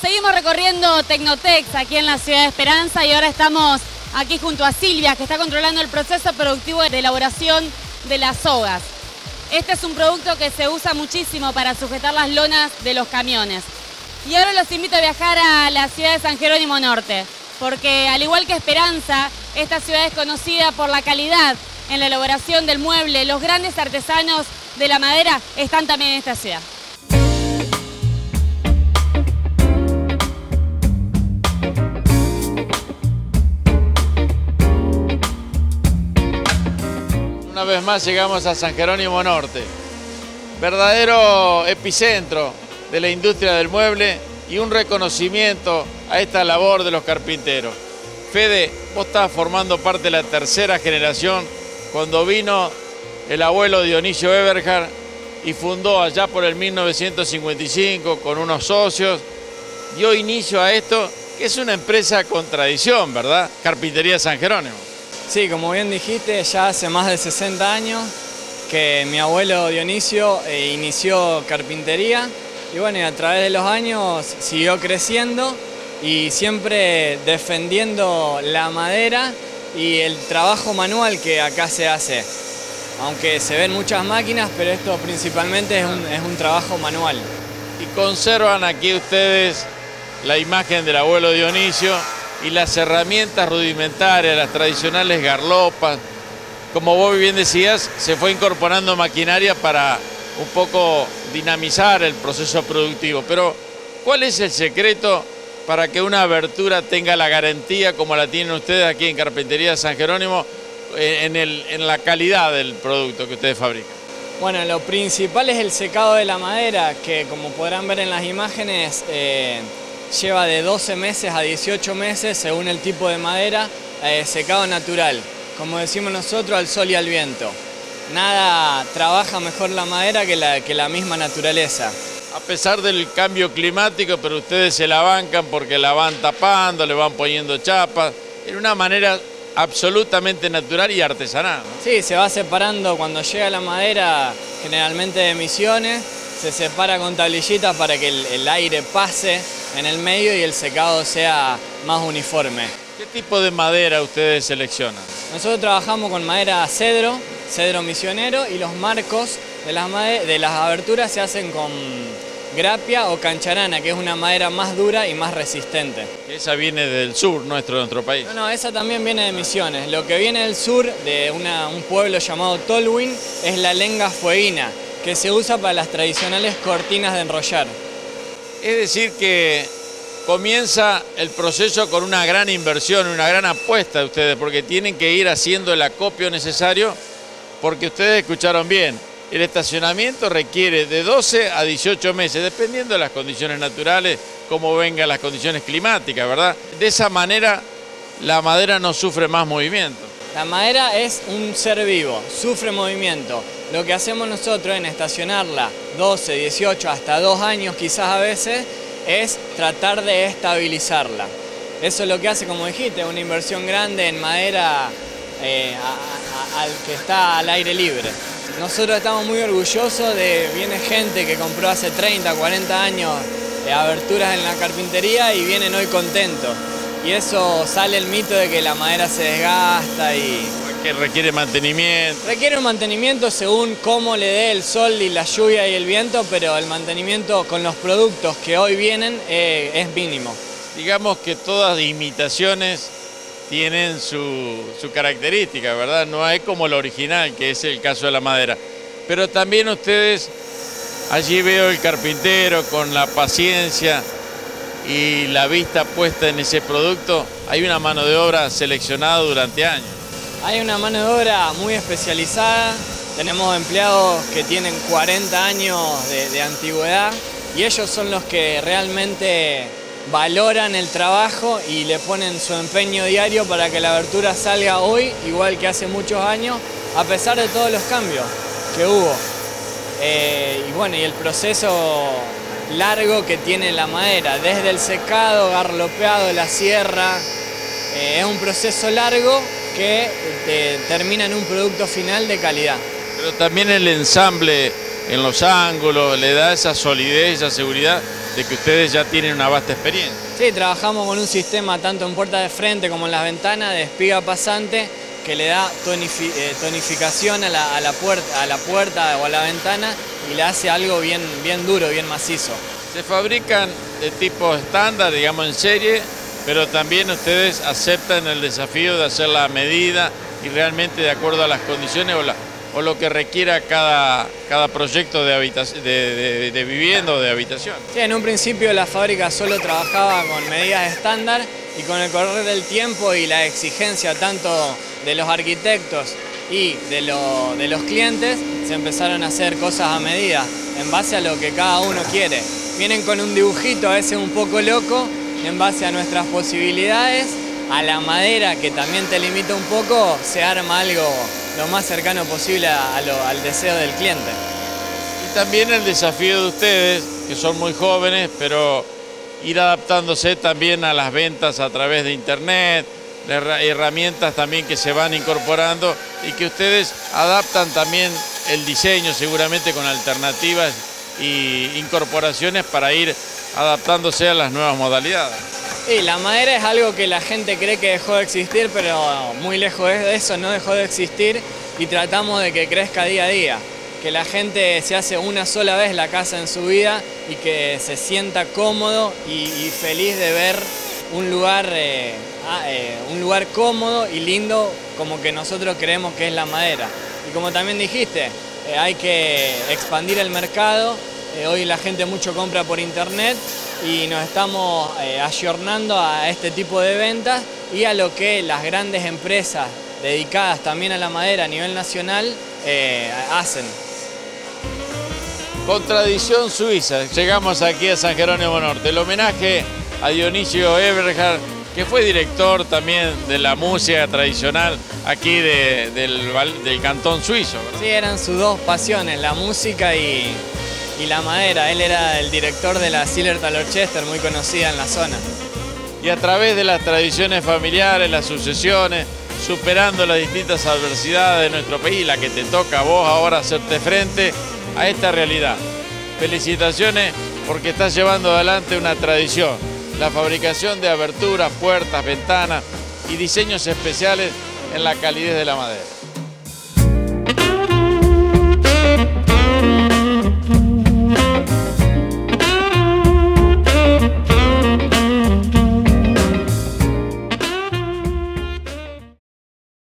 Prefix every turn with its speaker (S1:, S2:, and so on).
S1: Seguimos recorriendo Tecnotex aquí en la ciudad de Esperanza y ahora estamos aquí junto a Silvia, que está controlando el proceso productivo de elaboración de las sogas. Este es un producto que se usa muchísimo para sujetar las lonas de los camiones. Y ahora los invito a viajar a la ciudad de San Jerónimo Norte, porque al igual que Esperanza, esta ciudad es conocida por la calidad en la elaboración del mueble. Los grandes artesanos de la madera están también en esta ciudad.
S2: Una vez más llegamos a San Jerónimo Norte, verdadero epicentro de la industria del mueble y un reconocimiento a esta labor de los carpinteros. Fede, vos estás formando parte de la tercera generación cuando vino el abuelo Dionisio Eberhard y fundó allá por el 1955 con unos socios, dio inicio a esto, que es una empresa con tradición, ¿verdad? Carpintería San Jerónimo.
S3: Sí, como bien dijiste, ya hace más de 60 años que mi abuelo Dionisio inició carpintería y bueno, y a través de los años siguió creciendo y siempre defendiendo la madera y el trabajo manual que acá se hace. Aunque se ven muchas máquinas, pero esto principalmente es un trabajo manual.
S2: Y conservan aquí ustedes la imagen del abuelo Dionisio y las herramientas rudimentarias, las tradicionales garlopas. Como vos bien decías, se fue incorporando maquinaria para un poco dinamizar el proceso productivo. Pero, ¿cuál es el secreto para que una abertura tenga la garantía como la tienen ustedes aquí en Carpintería San Jerónimo en la calidad del producto que ustedes fabrican?
S3: Bueno, lo principal es el secado de la madera, que como podrán ver en las imágenes, lleva de 12 meses a 18 meses, según el tipo de madera, secado natural. Como decimos nosotros, al sol y al viento. Nada trabaja mejor la madera que la misma naturaleza.
S2: A pesar del cambio climático, pero ustedes se la bancan porque la van tapando, le van poniendo chapas, en una manera absolutamente natural y artesanal, ¿no?
S3: Sí, se va separando cuando llega la madera, generalmente de Misiones, se separa con tablillitas para que el aire pase en el medio y el secado sea más uniforme.
S2: ¿Qué tipo de madera ustedes seleccionan?
S3: Nosotros trabajamos con madera cedro misionero, y los marcos de las aberturas se hacen con grapia o cancharana, que es una madera más dura y más resistente.
S2: Esa viene del sur de nuestro país.
S3: No, esa también viene de Misiones. Lo que viene del sur, de un pueblo llamado Tolwyn, es la lenga fueguina, que se usa para las tradicionales cortinas de enrollar.
S2: Es decir que comienza el proceso con una gran inversión, una gran apuesta de ustedes, porque tienen que ir haciendo el acopio necesario, porque ustedes escucharon bien, el estacionamiento requiere de 12 a 18 meses, dependiendo de las condiciones naturales, cómo vengan las condiciones climáticas, ¿verdad? De esa manera la madera no sufre más movimiento.
S3: La madera es un ser vivo, sufre movimiento. Lo que hacemos nosotros en estacionarla 12, 18, hasta 2 años quizás a veces, es tratar de estabilizarla. Eso es lo que hace, como dijiste, una inversión grande en madera al que está al aire libre. Nosotros estamos muy orgullosos viene gente que compró hace 30, 40 años aberturas en la carpintería y vienen hoy contentos. Y eso sale el mito de que la madera se desgasta y...
S2: Que requiere mantenimiento.
S3: Requiere un mantenimiento según cómo le dé el sol y la lluvia y el viento, pero el mantenimiento con los productos que hoy vienen es mínimo.
S2: Digamos que todas imitaciones tienen su característica, ¿verdad? No es como lo original, que es el caso de la madera. Pero también ustedes, allí veo el carpintero con la paciencia y la vista puesta en ese producto. Hay una mano de obra seleccionada durante años.
S3: Hay una mano de obra muy especializada, tenemos empleados que tienen 40 años de antigüedad y ellos son los que realmente valoran el trabajo y le ponen su empeño diario para que la abertura salga hoy igual que hace muchos años, a pesar de todos los cambios que hubo. Y bueno, y el proceso largo que tiene la madera, desde el secado, garlopeado, la sierra, es un proceso largo que termina en un producto final de calidad.
S2: Pero también el ensamble en los ángulos le da esa solidez, esa seguridad de que ustedes ya tienen una vasta experiencia.
S3: Sí, trabajamos con un sistema tanto en puertas de frente como en las ventanas de espiga pasante que le da tonificación a la puerta o a la ventana y le hace algo bien duro, bien macizo.
S2: Se fabrican de tipo estándar, digamos en serie, pero también ustedes aceptan el desafío de hacer la medida y realmente de acuerdo a las condiciones o lo que requiera cada proyecto de vivienda o de habitación.
S3: Sí, en un principio la fábrica solo trabajaba con medidas estándar y con el correr del tiempo y la exigencia tanto de los arquitectos y de los clientes, se empezaron a hacer cosas a medida, en base a lo que cada uno quiere. Vienen con un dibujito a veces un poco loco, en base a nuestras posibilidades, a la madera que también te limita un poco, se arma algo lo más cercano posible al deseo del cliente.
S2: Y también el desafío de ustedes, que son muy jóvenes, pero ir adaptándose también a las ventas a través de internet, herramientas también que se van incorporando y que ustedes adaptan también el diseño seguramente con alternativas e incorporaciones para ir adaptándose a las nuevas modalidades.
S3: Y la madera es algo que la gente cree que dejó de existir, pero muy lejos de eso, no dejó de existir y tratamos de que crezca día a día. Que la gente se hace una sola vez la casa en su vida y que se sienta cómodo y feliz de ver un lugar cómodo y lindo como que nosotros creemos que es la madera. Y como también dijiste, hay que expandir el mercado. Hoy la gente mucho compra por internet y nos estamos ayornando a este tipo de ventas y a lo que las grandes empresas dedicadas también a la madera a nivel nacional hacen.
S2: Con tradición suiza, llegamos aquí a San Jerónimo Norte. El homenaje a Dionisio Eberhard, que fue director también de la música tradicional aquí del cantón suizo, ¿verdad?
S3: Sí, eran sus dos pasiones, la música y la madera. Él era el director de la Zillertal Orchester, muy conocida en la zona.
S2: Y a través de las tradiciones familiares, las sucesiones, superando las distintas adversidades de nuestro país, la que te toca a vos ahora hacerte frente a esta realidad. Felicitaciones porque estás llevando adelante una tradición, la fabricación de aberturas, puertas, ventanas y diseños especiales en la calidez de la madera.